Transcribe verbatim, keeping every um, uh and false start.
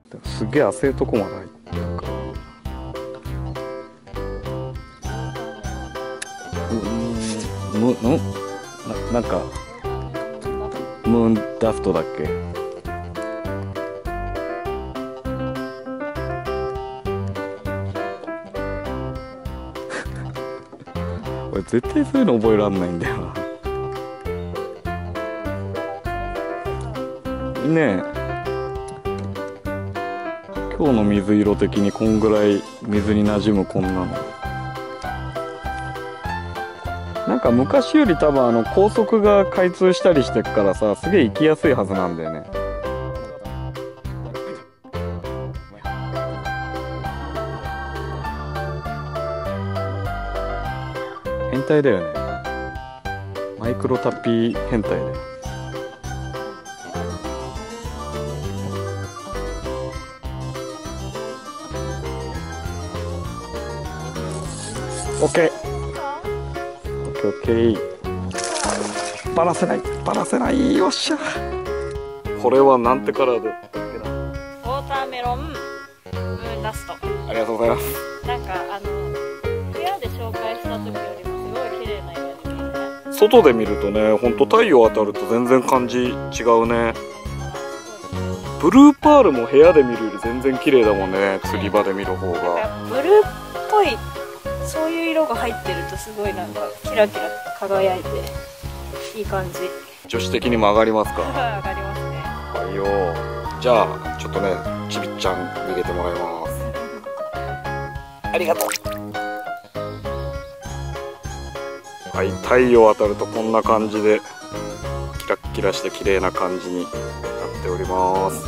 すげえ浅いとこまで入ってるから。うん、むむななんかムーンダストだっけ。俺絶対そういうの覚えらんないんだよな。ねえ、今日の水色的にこんぐらい水に馴染むこんなの。なんか昔より多分あの高速が開通したりしてっからさ、すげえ行きやすいはずなんだよね。変態だよね。マイクロタッピー変態だよ。オッケーオッケーオッケー。バラせないバラせない。よっしゃ。これはなんてカラーだったっけな。 ウォーターメロンムーンダスト。 ありがとうございます。 なんかあの部屋で紹介した時よりもすごい綺麗な色ですね。 外で見るとね、ほんと太陽当たると全然感じ違うね。ブルーパールも部屋で見るより全然綺麗だもんね、釣り場で見る方が。 ブルーっぽいそういう色が入ってるとすごいなんかキラキラ輝いていい感じ。 女子的にも上がりますか？ 上がりますね。 はいよ。じゃあちょっとね、ちびっちゃん逃げてもらいます。ありがとう。はい、太陽当たるとこんな感じでキラッキラして綺麗な感じになっております。